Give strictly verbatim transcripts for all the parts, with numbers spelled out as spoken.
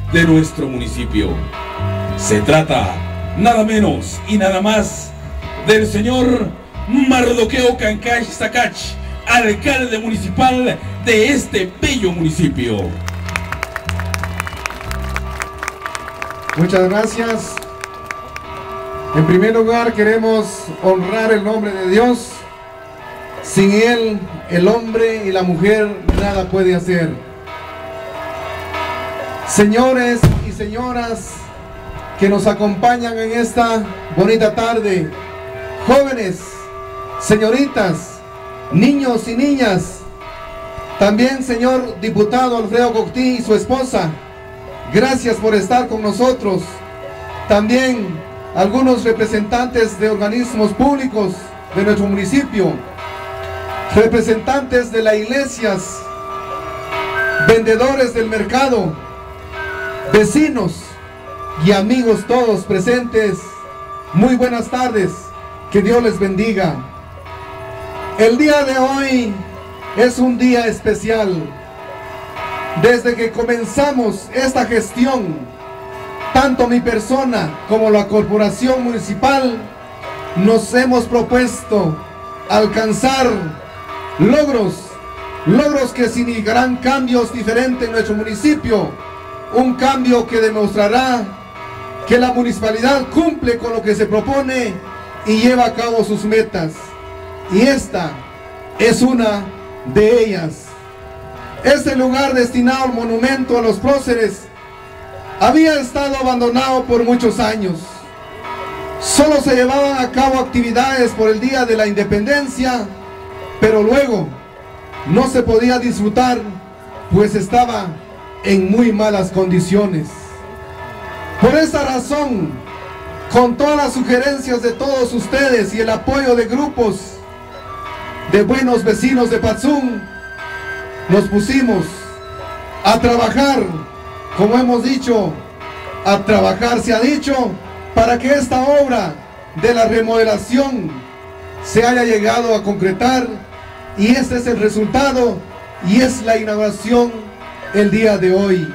de nuestro municipio. Se trata nada menos y nada más del señor Mardoqueo Cancach Sacach, alcalde municipal de este bello municipio. Muchas gracias. En primer lugar queremos honrar el nombre de Dios. Sin Él, el hombre y la mujer nada puede hacer. Señores y señoras que nos acompañan en esta bonita tarde, jóvenes, señoritas, niños y niñas, también señor diputado Alfredo Coctí y su esposa, gracias por estar con nosotros. También algunos representantes de organismos públicos de nuestro municipio, representantes de las iglesias, vendedores del mercado, vecinos y amigos todos presentes, muy buenas tardes, que Dios les bendiga. El día de hoy es un día especial. Desde que comenzamos esta gestión, tanto mi persona como la corporación municipal nos hemos propuesto alcanzar logros, logros que significarán cambios diferentes en nuestro municipio, un cambio que demostrará que la municipalidad cumple con lo que se propone y lleva a cabo sus metas. Y esta es una de ellas. Este lugar destinado al monumento a los próceres había estado abandonado por muchos años. Solo se llevaban a cabo actividades por el Día de la Independencia, pero luego no se podía disfrutar, pues estaba en muy malas condiciones. Por esa razón, con todas las sugerencias de todos ustedes y el apoyo de grupos de buenos vecinos de Patzum, nos pusimos a trabajar, como hemos dicho, a trabajar se ha dicho, para que esta obra de la remodelación se haya llegado a concretar, y este es el resultado y es la inauguración el día de hoy.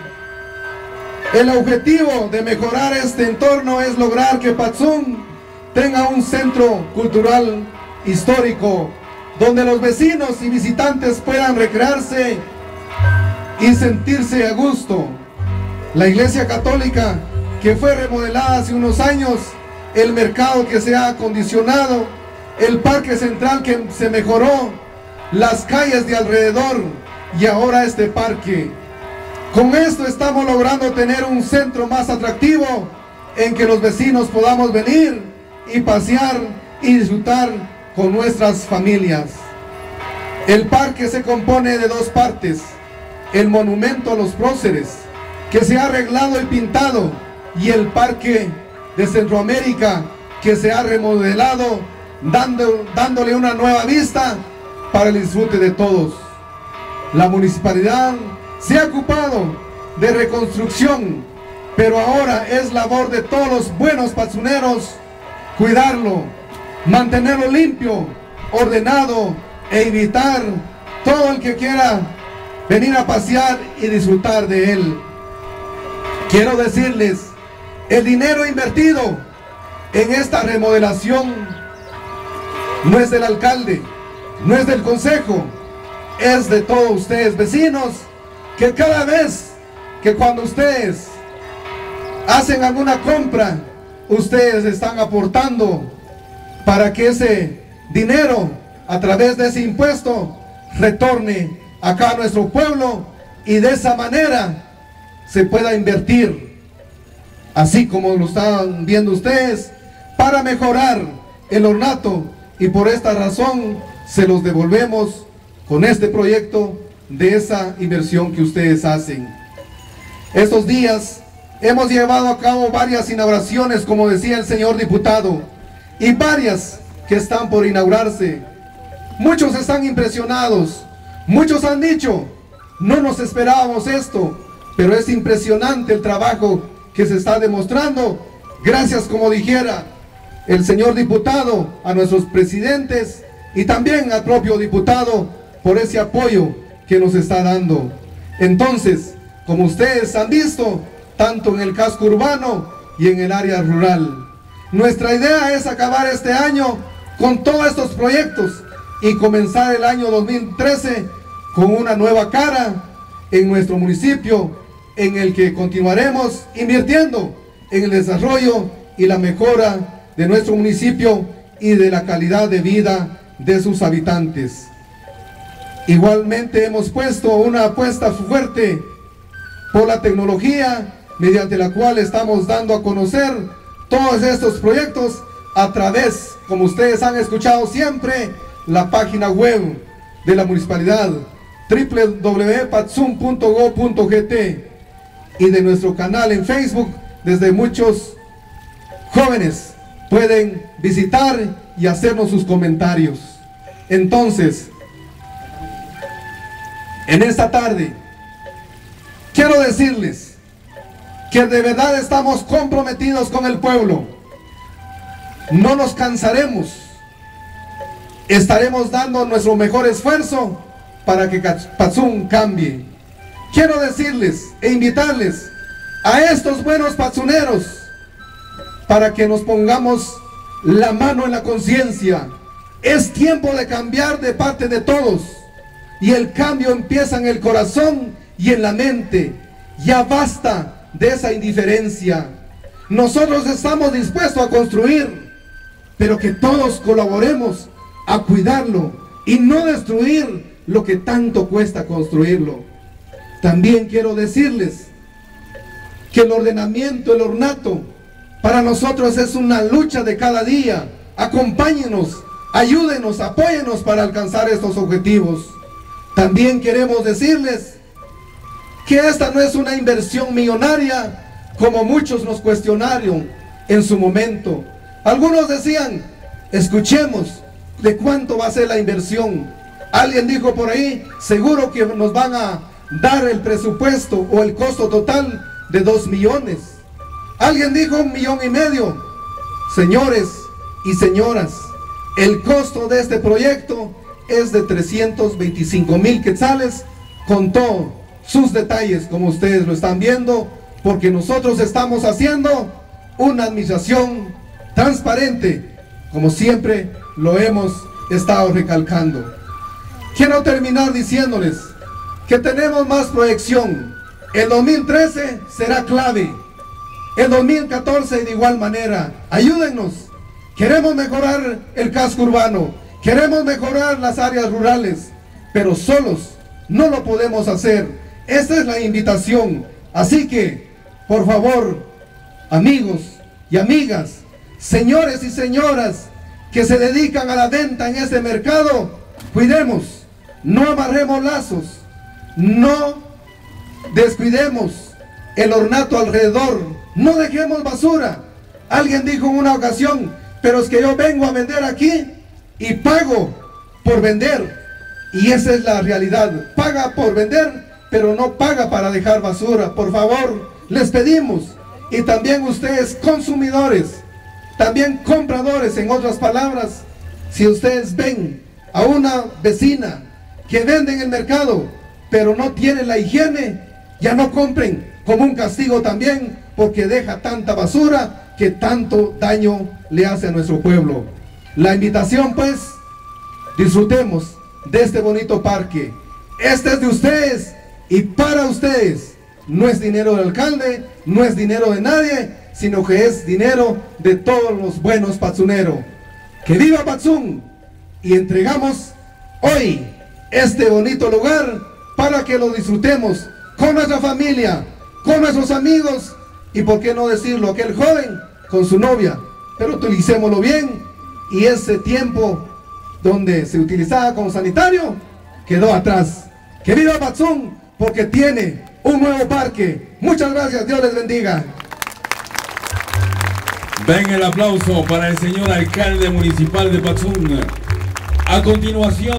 El objetivo de mejorar este entorno es lograr que Patzum tenga un centro cultural histórico donde los vecinos y visitantes puedan recrearse y sentirse a gusto. La iglesia católica que fue remodelada hace unos años, el mercado que se ha acondicionado, el parque central que se mejoró, las calles de alrededor y ahora este parque. Con esto estamos logrando tener un centro más atractivo en que los vecinos podamos venir y pasear y disfrutar con nuestras familias. El parque se compone de dos partes: el monumento a los próceres, que se ha arreglado y pintado, y el parque de Centroamérica, que se ha remodelado, dando, dándole una nueva vista para el disfrute de todos. La municipalidad se ha ocupado de reconstrucción, pero ahora es labor de todos los buenos patzuneros cuidarlo, mantenerlo limpio, ordenado, e invitar todo el que quiera venir a pasear y disfrutar de él. Quiero decirles, el dinero invertido en esta remodelación no es del alcalde, no es del consejo, es de todos ustedes vecinos, que cada vez que cuando ustedes hacen alguna compra, ustedes están aportando para que ese dinero, a través de ese impuesto, retorne acá a nuestro pueblo, y de esa manera se pueda invertir, así como lo están viendo ustedes, para mejorar el ornato, y por esta razón se los devolvemos con este proyecto de esa inversión que ustedes hacen. Estos días hemos llevado a cabo varias inauguraciones, como decía el señor diputado, y varias que están por inaugurarse. Muchos están impresionados, muchos han dicho, no nos esperábamos esto, pero es impresionante el trabajo que se está demostrando. Gracias, como dijera el señor diputado, a nuestros presidentes y también al propio diputado por ese apoyo que nos está dando. Entonces, como ustedes han visto, tanto en el casco urbano y en el área rural. Nuestra idea es acabar este año con todos estos proyectos y comenzar el año dos mil trece con una nueva cara en nuestro municipio, en el que continuaremos invirtiendo en el desarrollo y la mejora de nuestro municipio y de la calidad de vida de sus habitantes. Igualmente hemos puesto una apuesta fuerte por la tecnología, mediante la cual estamos dando a conocer todos estos proyectos a través, como ustedes han escuchado siempre, la página web de la municipalidad doble u doble u doble u punto patzum punto gob punto gt y de nuestro canal en Facebook. Desde muchos jóvenes pueden visitar y hacernos sus comentarios. Entonces, en esta tarde quiero decirles que de verdad estamos comprometidos con el pueblo. No nos cansaremos. Estaremos dando nuestro mejor esfuerzo para que Patzum cambie. Quiero decirles e invitarles a estos buenos patzuneros para que nos pongamos la mano en la conciencia. Es tiempo de cambiar de parte de todos, y el cambio empieza en el corazón y en la mente. Ya basta de esa indiferencia. Nosotros estamos dispuestos a construir, pero que todos colaboremos a cuidarlo y no destruir lo que tanto cuesta construirlo. También quiero decirles que el ordenamiento, el ornato, para nosotros es una lucha de cada día. Acompáñenos, ayúdenos, apóyenos para alcanzar estos objetivos. También queremos decirles que esta no es una inversión millonaria, como muchos nos cuestionaron en su momento. Algunos decían, escuchemos, ¿de cuánto va a ser la inversión? Alguien dijo por ahí, seguro que nos van a dar el presupuesto o el costo total de dos millones. Alguien dijo un millón y medio. Señores y señoras, el costo de este proyecto es de trescientos veinticinco mil quetzales, con todos sus detalles, como ustedes lo están viendo, porque nosotros estamos haciendo una administración transparente, como siempre lo hemos estado recalcando. Quiero terminar diciéndoles que tenemos más proyección. El dos mil trece será clave, el dos mil catorce de igual manera. Ayúdennos. Queremos mejorar el casco urbano, queremos mejorar las áreas rurales, pero solos no lo podemos hacer. Esta es la invitación. Así que, por favor, amigos y amigas, señores y señoras que se dedican a la venta en este mercado, cuidemos, no amarremos lazos, no descuidemos el ornato alrededor, no dejemos basura. Alguien dijo en una ocasión, pero es que yo vengo a vender aquí y pago por vender. Y esa es la realidad, paga por vender, pero no paga para dejar basura. Por favor, les pedimos, y también ustedes consumidores, también compradores, en otras palabras, si ustedes ven a una vecina que vende en el mercado, pero no tiene la higiene, ya no compren, como un castigo también, porque deja tanta basura que tanto daño le hace a nuestro pueblo. La invitación, pues, disfrutemos de este bonito parque. Este es de ustedes y para ustedes. No es dinero del alcalde, no es dinero de nadie, sino que es dinero de todos los buenos patzuneros. ¡Que viva Patzum! Y entregamos hoy este bonito lugar para que lo disfrutemos con nuestra familia, con nuestros amigos, y por qué no decirlo, aquel joven con su novia. Pero utilicémoslo bien, y ese tiempo donde se utilizaba como sanitario quedó atrás. ¡Que viva Patzum! Porque tiene un nuevo parque. Muchas gracias, Dios les bendiga. Ven el aplauso para el señor alcalde municipal de Patzum. A continuación